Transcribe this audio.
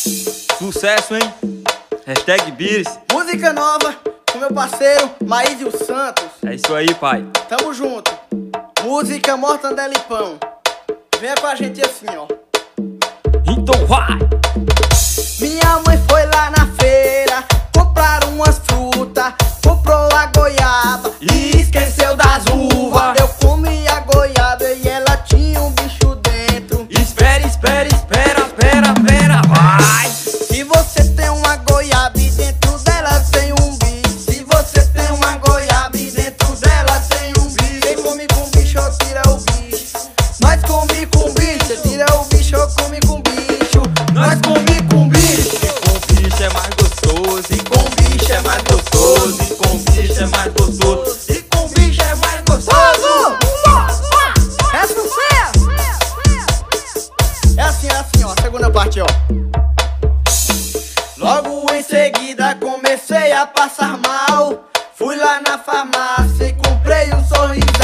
Sucesso, hein? Hashtag Bires. Música nova com meu parceiro Maísio Santos. É isso aí, pai. Tamo junto. Música Mortandela e Pão. Venha com a gente assim, ó. Então vai! Minha mãe foi lá na feira comprar umas frutas, comprou a goiaba e esqueceu das uvas. Eu comi a goiaba e ela tinha um bicho dentro. Espera, espera, espera, espera, espera, vai! Se você tem uma goiaba e dentro dela tem um bicho, se você tem uma goiaba e dentro dela tem um bicho, quem come com bicho tira o bicho. Nós come com bicho, tira o bicho, come com bicho. Nós come com bicho. E com bicho é mais gostoso, e com bicho é mais gostoso, e com bicho é mais gostoso, e com bicho é mais gostoso! É sucesso! É assim, ó, segunda parte, ó. Logo em seguida comecei a passar mal. Fui lá na farmácia e comprei um sorrisal.